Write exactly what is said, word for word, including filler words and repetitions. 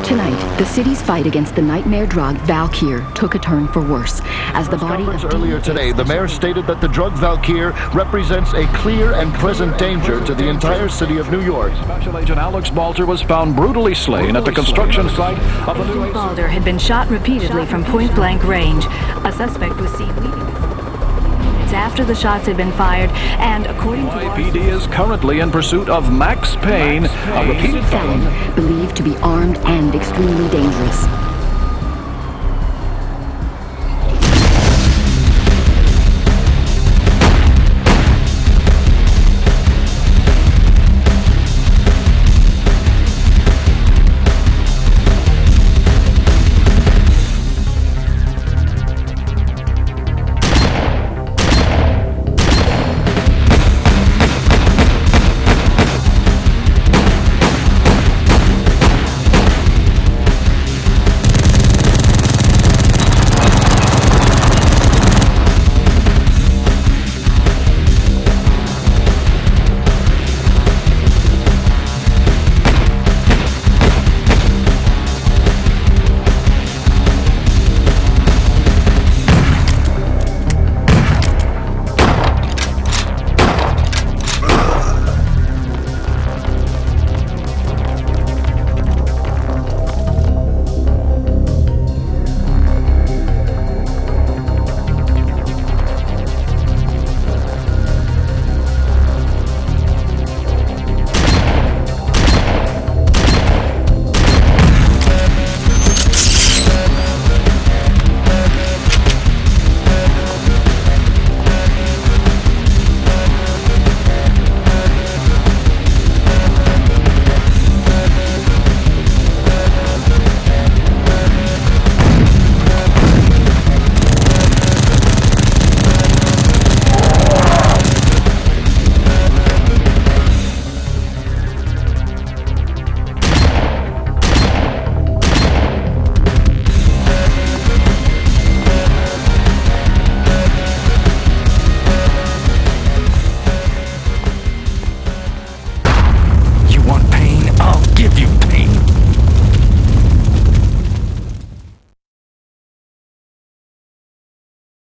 Tonight, the city's fight against the nightmare drug Valkyr took a turn for worse. As the body of earlier today, the mayor stated that the drug Valkyr represents a clear and present danger to the entire city of New York. Special Agent Alex Balder was found brutally slain at the construction site of the new... Balder had been shot repeatedly from point-blank range. A suspect was seen leaving. It's after the shots had been fired, and according to... Y P D is currently in pursuit of Max Payne, a repeated felon believed to be armed and extremely dangerous.